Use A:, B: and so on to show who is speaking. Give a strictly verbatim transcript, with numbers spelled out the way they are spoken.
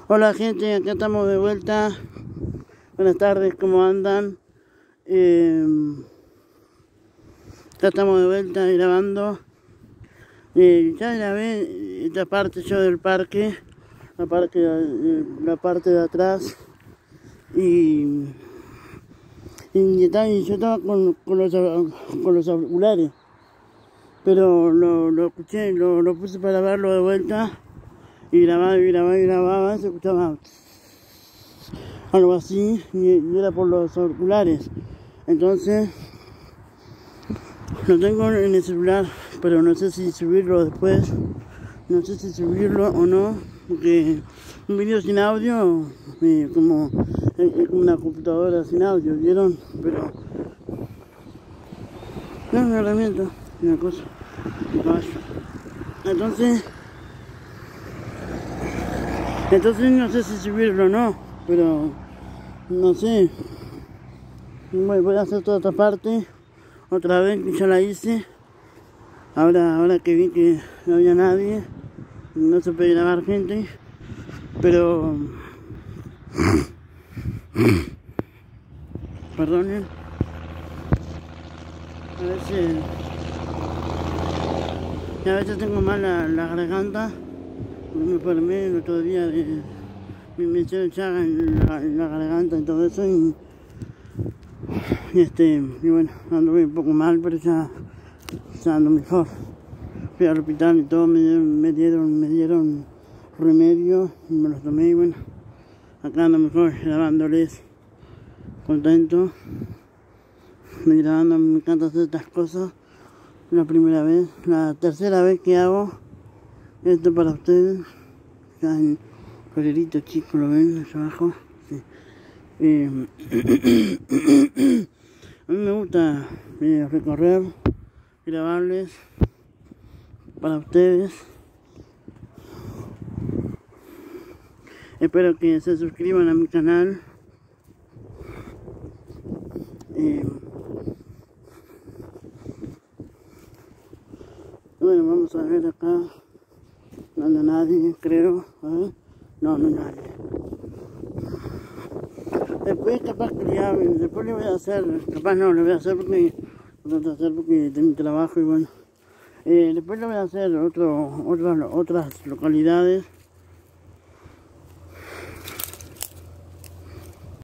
A: Hola gente, acá estamos de vuelta. Buenas tardes, ¿cómo andan? Eh, acá estamos de vuelta grabando. Eh, ya grabé esta parte yo del parque, la parte, la parte de atrás. Y, y, y yo estaba con, con, los, con los auriculares, pero lo, lo escuché, lo, lo puse para verlo de vuelta. Y grababa y grababa y grababa, se escuchaba algo así, y, y era por los auriculares. Entonces lo tengo en el celular, pero no sé si subirlo después, no sé si subirlo o no, porque un video sin audio eh, como, es como una computadora sin audio, ¿vieron? Pero no es una herramienta, una cosa, un caballo. Entonces Entonces no sé si subirlo o no, pero no sé. Voy a hacer toda esta parte otra vez, que ya la hice. Ahora, ahora que vi que no había nadie, no se puede grabar gente, pero perdonen, a veces a veces tengo mal la, la garganta. Me enfermé el otro día de me hicieron llaga en la, en la garganta y todo eso, y, y este y bueno, ando un poco mal, pero ya, ya ando mejor. Fui al hospital y todo, me dieron, me dieron, me dieron remedio y me los tomé, y bueno, acá ando mejor, grabándoles, contento, me grabando. Me encanta hacer estas cosas. La primera vez, la tercera vez que hago esto para ustedes. Acá en Colerito chico, lo ven allá abajo. Sí. Eh, a mí me gusta eh, recorrer, grabarles para ustedes. Espero que se suscriban a mi canal. Eh, bueno, vamos a ver acá. No anda nadie, creo. A ver. No, no hay nadie. Después capaz que le hago, después le voy a hacer, capaz no, le voy a hacer porque, lo voy a hacer porque tengo trabajo y bueno. Eh, después le voy a hacer otro, otras, otras localidades